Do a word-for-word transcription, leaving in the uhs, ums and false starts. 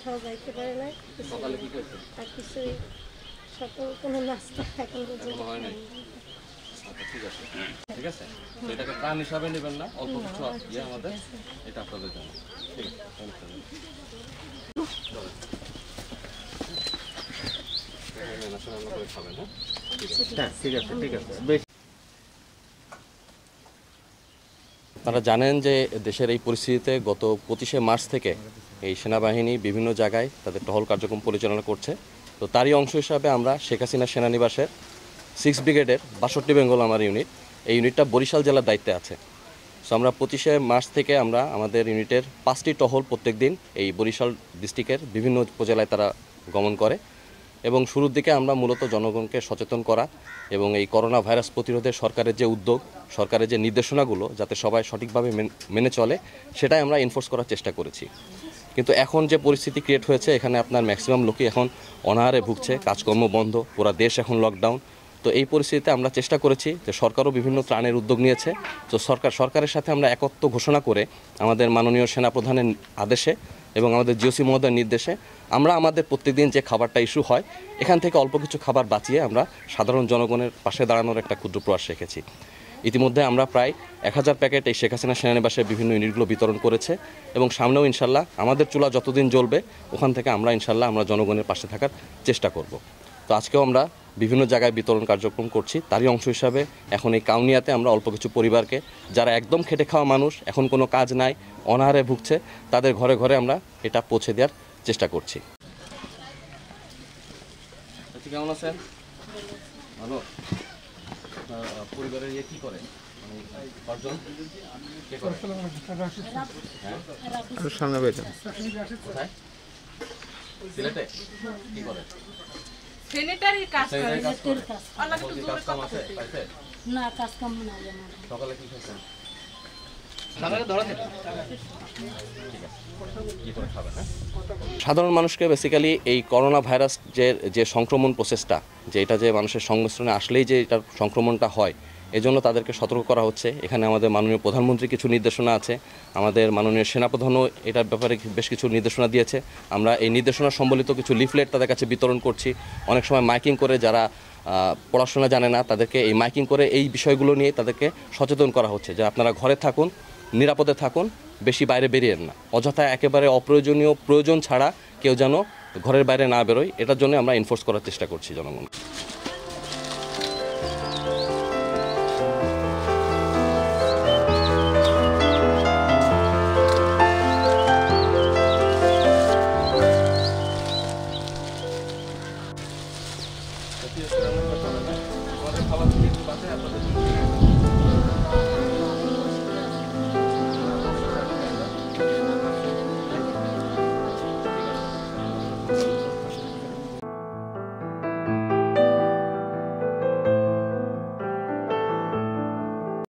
কোথাও যাইতে পারে না। সকালে কি খেয়েছেন? আর কিছুই সকাল কোনো নাস্তা এখন পর্যন্ত হয় নাই। আচ্ছা ঠিক আছে ঠিক আছে, তো এটাকে প্রাণ হিসাবে নেবেন না, অল্প কিছু ইয়ে আমাদের এটা আপনাদের জন্য ঠিক আছে। খাবেন হ্যাঁ ঠিক আছে ঠিক আছে বেশ। আপনারা জানেন যে দেশের এই পরিস্থিতিতে গত পঁচিশে মার্চ থেকে এই সেনাবাহিনী বিভিন্ন জায়গায় তাদের টহল কার্যক্রম পরিচালনা করছে। তো তারই অংশ হিসাবে আমরা শেখ হাসিনা সেনানিবাসের সিক্স ব্রিগেডের বাষট্টি বেঙ্গল আমার ইউনিট, এই ইউনিটটা বরিশাল জেলার দায়িত্বে আছে। সো আমরা পঁচিশে মার্চ থেকে আমরা আমাদের ইউনিটের পাঁচটি টহল প্রত্যেক দিন এই বরিশাল ডিস্ট্রিক্টের বিভিন্ন উপজেলায় তারা গমন করে এবং শুরুর দিকে আমরা মূলত জনগণকে সচেতন করা এবং এই করোনা ভাইরাস প্রতিরোধে সরকারের যে উদ্যোগ, সরকারের যে নির্দেশনাগুলো যাতে সবাই সঠিকভাবে মেনে চলে সেটাই আমরা এনফোর্স করার চেষ্টা করেছি। কিন্তু এখন যে পরিস্থিতি ক্রিয়েট হয়েছে, এখানে আপনার ম্যাক্সিমাম লোকই এখন অনাহারে ভুগছে, কাজকর্ম বন্ধ, পুরো দেশ এখন লকডাউন। তো এই পরিস্থিতিতে আমরা চেষ্টা করেছি যে সরকারও বিভিন্ন ত্রাণের উদ্যোগ নিয়েছে। তো সরকার সরকারের সাথে আমরা একত্র ঘোষণা করে আমাদের মাননীয় সেনাপ্রধানের আদেশে এবং আমাদের জিওসি মহোদয়ের নির্দেশে আমরা আমাদের প্রত্যেকদিন যে খাবারটা ইস্যু হয় এখান থেকে অল্প কিছু খাবার বাঁচিয়ে আমরা সাধারণ জনগণের পাশে দাঁড়ানোর একটা ক্ষুদ্র প্রয়াস রেখেছি। ইতিমধ্যে আমরা প্রায় এক হাজার প্যাকেট এই শেখ হাসিনা সেনানিবাসের বিভিন্ন ইউনিটগুলো বিতরণ করেছে এবং সামনেও ইনশাল্লাহ আমাদের চুলা যতদিন জ্বলবে ওখান থেকে আমরা ইনশাল্লাহ আমরা জনগণের পাশে থাকার চেষ্টা করব। তো আজকেও আমরা বিভিন্ন জায়গায় বিতরণ কার্যক্রম করছি, তারই অংশ হিসাবে এখন এই কাউনিয়াতে আমরা অল্প কিছু পরিবারকে যারা একদম খেটে খাওয়া মানুষ, এখন কোনো কাজ নাই, অনাহারে ভুগছে, তাদের ঘরে ঘরে আমরা এটা পৌঁছে দেওয়ার চেষ্টা করছি। কেমন আছেন? ভালো। পরিবারের ইয়ে কী করে? সামনে বেতন কোথায়? সিলেটে কি করে? সেনেটারি কাজ করে। কাজ কাম আছে পাইছে? না, কাজ কাম না। সকালে কি খেয়েছেন? সাধারণ মানুষকে বেসিক্যালি এই করোনা ভাইরাস যে যে সংক্রমণ প্রসেসটা, যে এটা যে মানুষের সংমিশ্রণে আসলেই যে এটার সংক্রমণটা হয়, এজন্য তাদেরকে সতর্ক করা হচ্ছে। এখানে আমাদের মাননীয় প্রধানমন্ত্রী কিছু নির্দেশনা আছে, আমাদের মাননীয় সেনাপ্রধানও এটার ব্যাপারে বেশ কিছু নির্দেশনা দিয়েছে। আমরা এই নির্দেশনা সম্বলিত কিছু লিফলেট তাদের কাছে বিতরণ করছি। অনেক সময় মাইকিং করে যারা পড়াশোনা জানে না তাদেরকে এই মাইকিং করে এই বিষয়গুলো নিয়ে তাদেরকে সচেতন করা হচ্ছে যে আপনারা ঘরে থাকুন, নিরাপদে থাকুন, বেশি বাইরে বেরিয়েন না, অযথা একেবারে অপ্রয়োজনীয় প্রয়োজন ছাড়া কেউ যেন ঘরের বাইরে না বেরোয়, এটার জন্য আমরা এনফোর্স করার চেষ্টা করছি জনগণকে।